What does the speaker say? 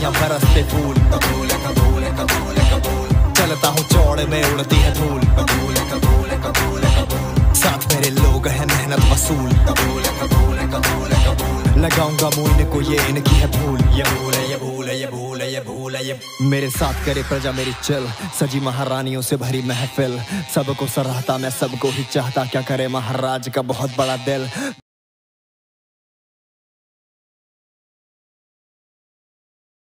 यहाँ बरसते फूल। कबूल कबूल कबूल कबूल, चलता हूँ चौड़े में उड़ती है धूल। कबूल कबूल कबूल कबूल, साथ मेरे लोग हैं मेहनत वसूल। कबूल कबूल कबूल कबूल, लगाऊंगा मुँह इनको ये इनकी है भूल। ये भूल है ये भूल है ये भूल है ये भूल है ये। मेरे साथ करे प्रजा मेरी चल, सजी महारानियों से भरी महफिल। सबको सराहता मैं सबको ही चाहता, क्या करे महाराज का बहुत बड़ा दिल।